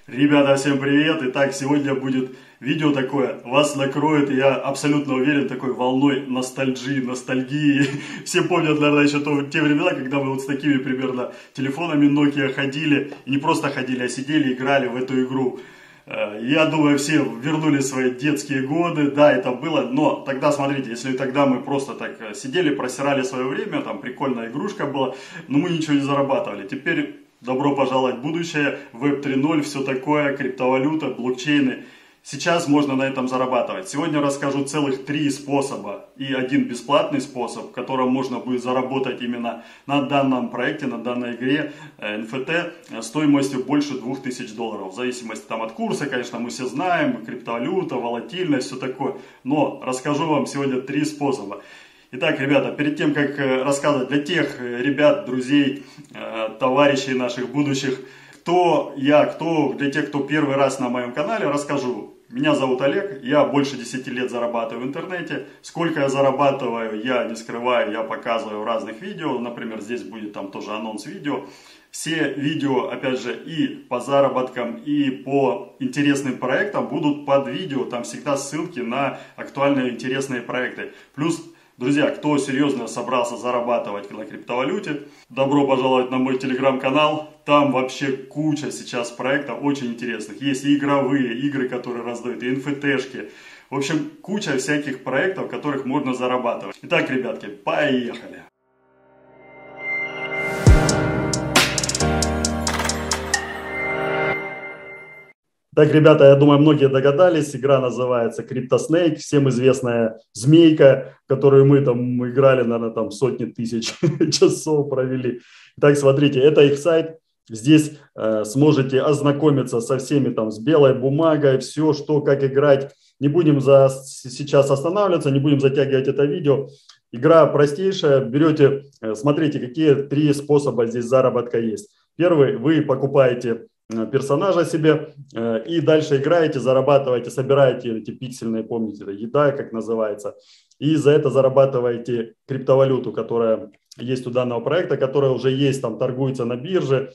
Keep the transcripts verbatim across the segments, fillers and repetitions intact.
Ребята, всем привет! Итак, сегодня будет видео такое, вас накроет, я абсолютно уверен, такой волной ностальгии, ностальгии. Все помнят, наверное, еще то, те времена, когда мы вот с такими примерно телефонами Nokia ходили, и не просто ходили, а сидели, играли в эту игру. Я думаю, все вернули свои детские годы, да, это было, но тогда, смотрите, если тогда мы просто так сидели, просирали свое время, там прикольная игрушка была, но мы ничего не зарабатывали. Теперь добро пожаловать в будущее, веб три ноль, все такое, криптовалюта, блокчейны. Сейчас можно на этом зарабатывать. Сегодня расскажу целых три способа и один бесплатный способ, в котором можно будет заработать именно на данном проекте, на данной игре эн эф ти стоимостью больше двух тысяч долларов. В зависимости там от курса, конечно, мы все знаем, криптовалюта, волатильность, все такое. Но расскажу вам сегодня три способа. Итак, ребята, перед тем, как рассказывать для тех ребят, друзей, товарищей наших будущих, кто я, кто, для тех, кто первый раз на моем канале, расскажу. Меня зовут Олег, я больше десяти лет зарабатываю в интернете. Сколько я зарабатываю, я не скрываю, я показываю в разных видео. Например, здесь будет там тоже анонс видео. Все видео, опять же, и по заработкам, и по интересным проектам будут под видео. Там всегда ссылки на актуальные интересные проекты. Плюс, друзья, кто серьезно собрался зарабатывать на криптовалюте, добро пожаловать на мой телеграм-канал. Там вообще куча сейчас проектов очень интересных. Есть и игровые, игры, которые раздают, и эн эф ти-шки. В общем, куча всяких проектов, в которых можно зарабатывать. Итак, ребятки, поехали! Так, ребята, я думаю, многие догадались, игра называется CryptoSnake, всем известная змейка, которую мы там играли, наверное, там сотни тысяч часов провели. Так, смотрите, это их сайт, здесь э, сможете ознакомиться со всеми там, с белой бумагой, все, что, как играть. Не будем за, сейчас останавливаться, не будем затягивать это видео. Игра простейшая, берете, э, смотрите, какие три способа здесь заработка есть. Первый, вы покупаете персонажа себе и дальше играете, зарабатываете, собираете эти пиксельные, помните, еда, как называется, и за это зарабатываете криптовалюту, которая есть у данного проекта, которая уже есть, там торгуется на бирже,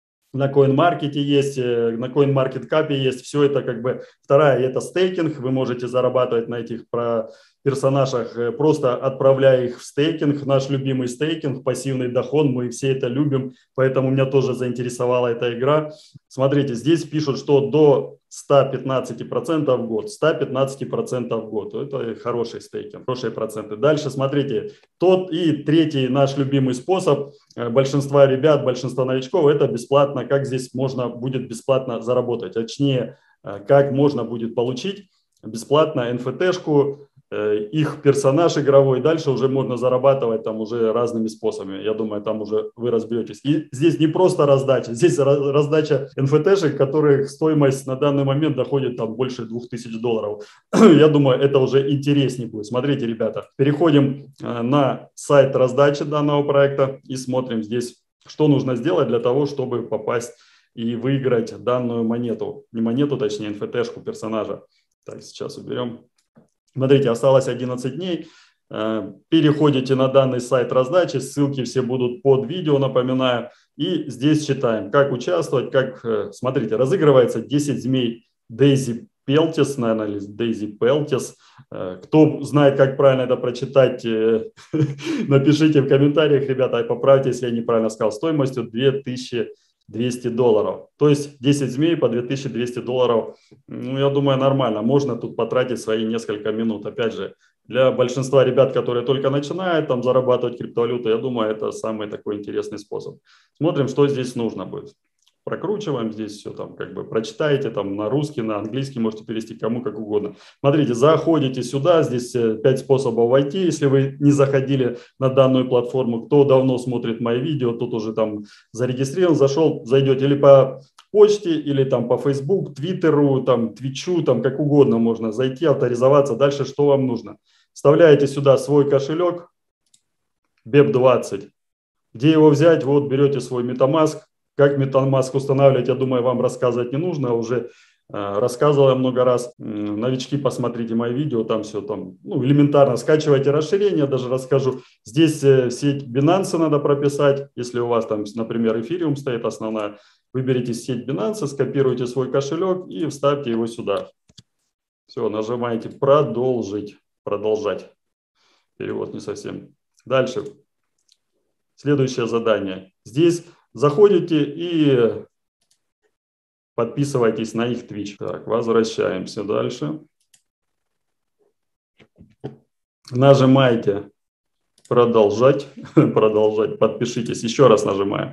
на CoinMarket есть, на CoinMarketCap есть, все это как бы. Вторая, это стейкинг, вы можете зарабатывать на этих персонажах, просто отправляя их в стейкинг, наш любимый стейкинг, пассивный доход, мы все это любим, поэтому меня тоже заинтересовала эта игра. Смотрите, здесь пишут, что до ста пятнадцати процентов в год, ста пятнадцати процентов в год, это хороший стейкинг, хорошие проценты. Дальше смотрите, тот и третий наш любимый способ большинства ребят, большинства новичков, это бесплатно, как здесь можно будет бесплатно заработать, точнее, как можно будет получить бесплатно эн эф ти-шку, их персонаж игровой, дальше уже можно зарабатывать там уже разными способами. Я думаю, там уже вы разберетесь. И здесь не просто раздача, здесь раздача эн эф ти-шек, которых стоимость на данный момент доходит там больше двух тысяч долларов. Я думаю, это уже интереснее будет. Смотрите, ребята, переходим на сайт раздачи данного проекта и смотрим здесь, что нужно сделать для того, чтобы попасть и выиграть данную монету. Не монету, точнее, эн эф ти-шку персонажа. Так, сейчас уберем. Смотрите, осталось одиннадцать дней. Переходите на данный сайт раздачи, ссылки все будут под видео, напоминаю. И здесь читаем, как участвовать, как, смотрите, разыгрывается десять змей Daisy Peltis, наверное, или Daisy Peltis. Кто знает, как правильно это прочитать, напишите в комментариях, ребята, поправьте, если я неправильно сказал, стоимостью две тысячи двести долларов. То есть десять змей по две тысячи двести долларов, ну, я думаю, нормально. Можно тут потратить свои несколько минут. Опять же, для большинства ребят, которые только начинают там зарабатывать криптовалюту, я думаю, это самый такой интересный способ. Смотрим, что здесь нужно будет. Прокручиваем здесь все, там как бы прочитаете там на русский, на английский, можете перевести кому как угодно. Смотрите, заходите сюда, здесь пять способов войти, если вы не заходили на данную платформу. Кто давно смотрит мои видео, тот уже там зарегистрирован, зашел, зайдете или по почте, или там по Facebook, Твиттеру, там Твичу, там как угодно можно зайти, авторизоваться. Дальше что вам нужно? Вставляете сюда свой кошелек би и пи двадцать. Где его взять? Вот берете свой MetaMask. Как MetaMask устанавливать, я думаю, вам рассказывать не нужно. Уже э, рассказывал я много раз. Новички, посмотрите мои видео, там все там, ну, элементарно. Скачивайте расширение, даже расскажу. Здесь э, сеть Binance надо прописать. Если у вас там, например, Ethereum стоит основная, выберите сеть Binance, скопируйте свой кошелек и вставьте его сюда. Все, нажимаете «Продолжить», «Продолжать». Перевод не совсем. Дальше. Следующее задание. Здесь заходите и подписывайтесь на их Twitch. Так, возвращаемся дальше. Нажимаете «Продолжать», «Продолжать», подпишитесь. Еще раз нажимаем.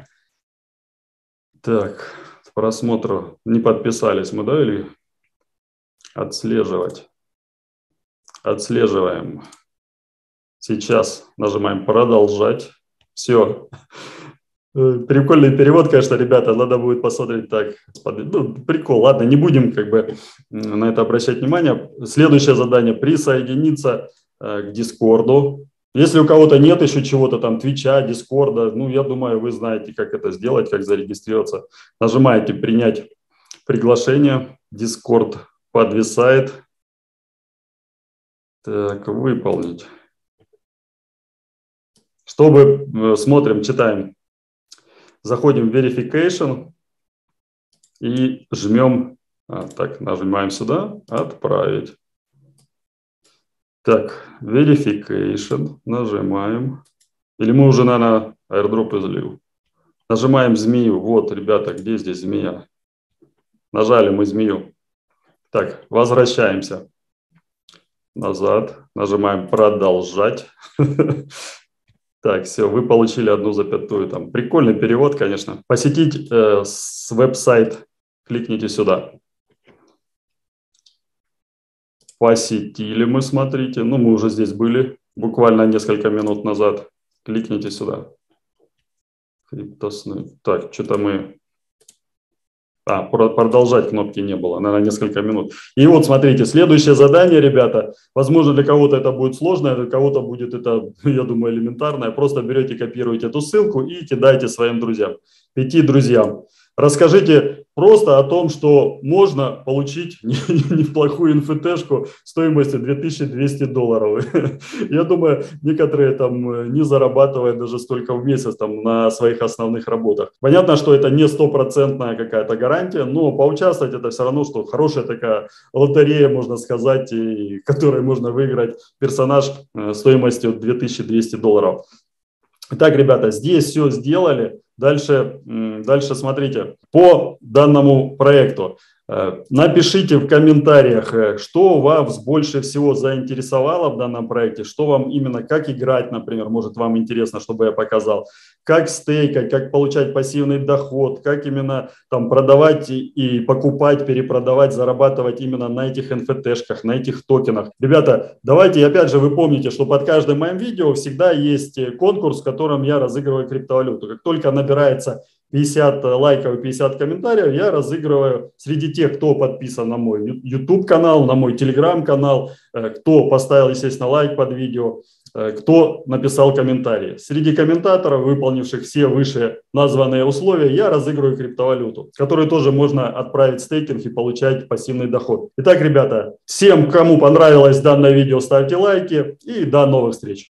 Так, к просмотру не подписались мы, да, или отслеживать? Отслеживаем. Сейчас нажимаем «Продолжать». Все. Прикольный перевод, конечно, ребята, надо будет посмотреть так. Ну, прикол, ладно, не будем как бы на это обращать внимание. Следующее задание – присоединиться к Дискорду. Если у кого-то нет еще чего-то там, Твича, Дискорда, ну, я думаю, вы знаете, как это сделать, как зарегистрироваться. Нажимаете «Принять приглашение». Дискорд подвисает. Так, «Выполнить». Чтобы, смотрим, читаем. Заходим в Verification и жмем, а, так, нажимаем сюда, «Отправить». Так, Verification, нажимаем. Или мы уже, наверное, airdrop излил. Нажимаем змею. Вот, ребята, где здесь змея? Нажали мы змею. Так, возвращаемся назад. Нажимаем «Продолжать». Так, все, вы получили одну запятую. Там прикольный перевод, конечно. Посетить э, с веб-сайт. Кликните сюда. Посетили мы, смотрите. Ну, мы уже здесь были буквально несколько минут назад. Кликните сюда. Криптосны. Так, что-то мы... А, продолжать кнопки не было, наверное, несколько минут. И вот, смотрите, следующее задание, ребята. Возможно, для кого-то это будет сложно, для кого-то будет это, я думаю, элементарное. Просто берете, копируете эту ссылку и кидаете своим друзьям, пяти друзьям. Расскажите просто о том, что можно получить неплохую эн эф ти-шку стоимостью две тысячи двести долларов. Я думаю, некоторые там не зарабатывают даже столько в месяц там на своих основных работах. Понятно, что это не стопроцентная какая-то гарантия, но поучаствовать это все равно, что хорошая такая лотерея, можно сказать, и которой можно выиграть персонаж стоимостью две тысячи двести долларов. Итак, ребята, здесь все сделали. Дальше, дальше смотрите, по данному проекту напишите в комментариях, что вас больше всего заинтересовало в данном проекте, что вам именно, как играть, например, может вам интересно, чтобы я показал, как стейкать, как получать пассивный доход, как именно там продавать и покупать, перепродавать, зарабатывать именно на этих эн эф ти-шках, на этих токенах. Ребята, давайте, опять же, вы помните, что под каждым моим видео всегда есть конкурс, в котором я разыгрываю криптовалюту. Как только набирается пятьдесят лайков и пятьдесят комментариев, я разыгрываю среди тех, кто подписан на мой YouTube-канал, на мой Telegram-канал, кто поставил, естественно, лайк под видео, кто написал комментарии. Среди комментаторов, выполнивших все выше названные условия, я разыгрываю криптовалюту, которую тоже можно отправить в стейкинг и получать пассивный доход. Итак, ребята, всем, кому понравилось данное видео, ставьте лайки и до новых встреч.